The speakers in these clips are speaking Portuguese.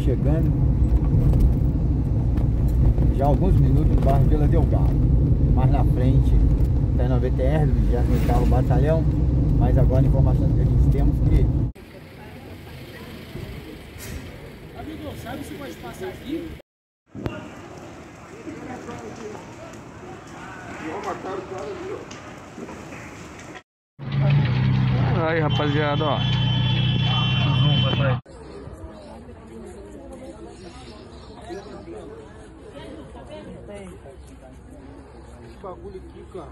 chegando já há alguns minutos no bairro Vila Delgado. Mais na frente está na VTR, do 28º Batalhão, mas agora a informação que a gente temos que... Amigo, sabe se pode passar aqui? Aí, rapaziada, ó. Esse bagulho aqui, cara.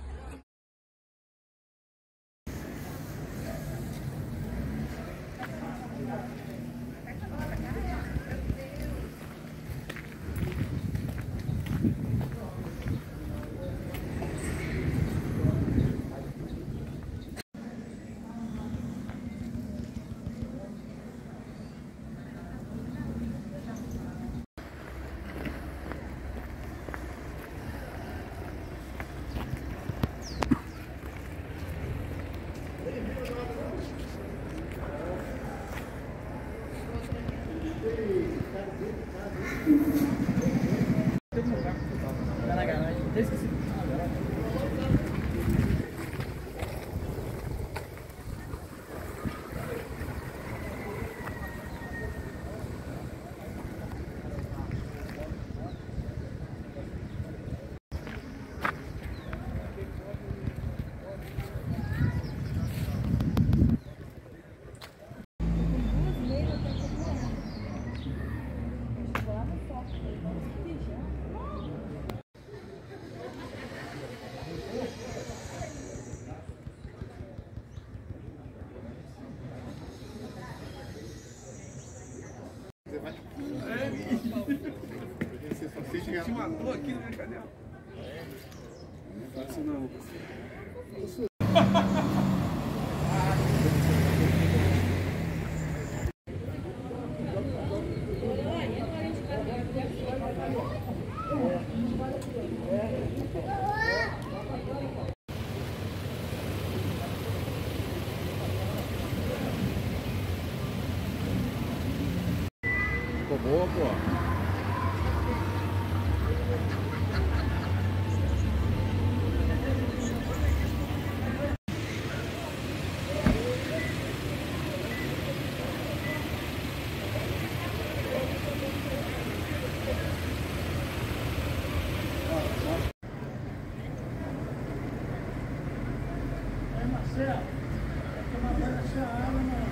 Você te matou aqui na minha canela. Não faço não. Ficou boa, pô. Marcelo, vai tomar banho nessa água, mano.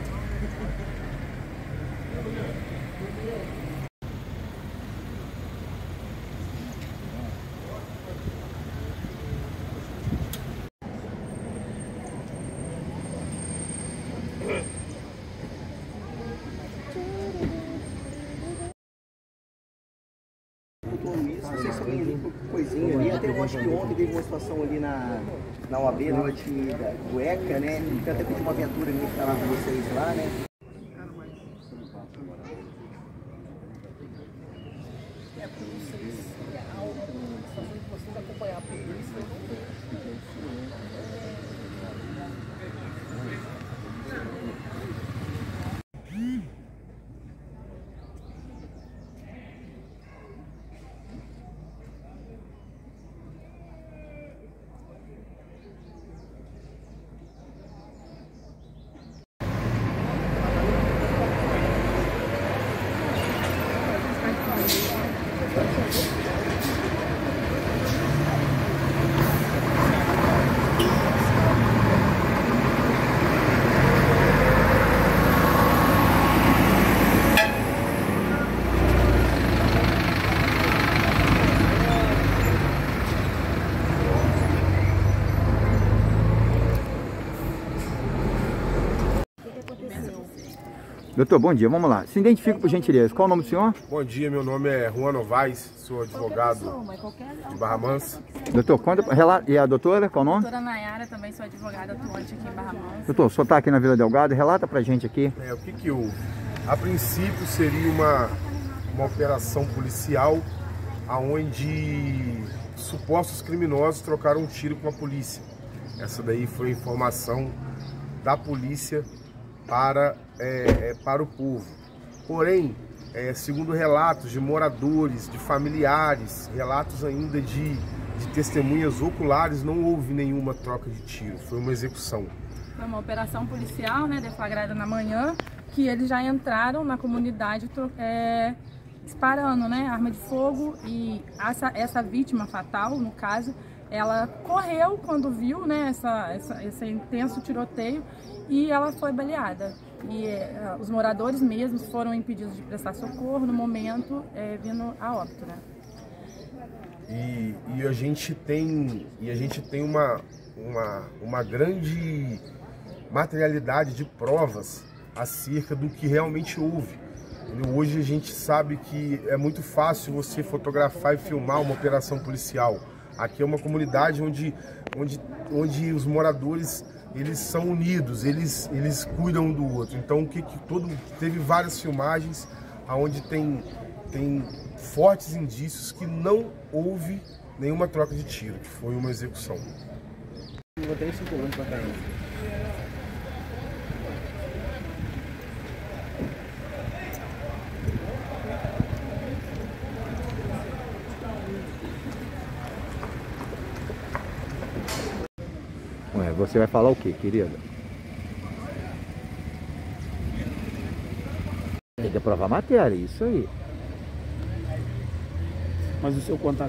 Não sei se alguém coisinha ali, até eu acho que ontem teve uma situação ali na UAB, noite do ECA, né? Então até pedi uma aventura ali que tá lá com vocês lá, né? É, porque não sei se é algo que fazendo vocês acompanhar a polícia, eu não sei. Doutor, bom dia, vamos lá. Se identifica por gentileza. Qual o nome do senhor? Bom dia, meu nome é Juan Novaes, sou advogado de Barra Mansa. Doutor, conta, e a doutora, qual o nome? Doutora Nayara, também sou advogada atuante aqui em Barra Mansa. Doutor, o senhor está aqui na Vila Delgado, relata pra gente aqui. O que houve? A princípio seria uma operação policial onde supostos criminosos trocaram um tiro com a polícia. Essa daí foi informação da polícia para o povo. Porém, segundo relatos de moradores, de familiares, relatos ainda de testemunhas oculares, não houve nenhuma troca de tiro, foi uma execução. Foi uma operação policial, né, deflagrada na manhã, que eles já entraram na comunidade disparando, né, arma de fogo, e essa vítima fatal, no caso, ela correu quando viu, né, esse intenso tiroteio, e ela foi baleada. E os moradores mesmos foram impedidos de prestar socorro no momento, vindo a óbito, né? E a gente tem uma grande materialidade de provas acerca do que realmente houve. Hoje a gente sabe que é muito fácil você fotografar e filmar uma operação policial. Aqui é uma comunidade onde os moradores, eles são unidos, eles cuidam um do outro. Então teve várias filmagens onde tem fortes indícios que não houve nenhuma troca de tiro, que foi uma execução. Vou ter 5 anos pra caramba. Ué, você vai falar o quê, querida? Tem que provar matéria, isso aí. Mas o seu contato.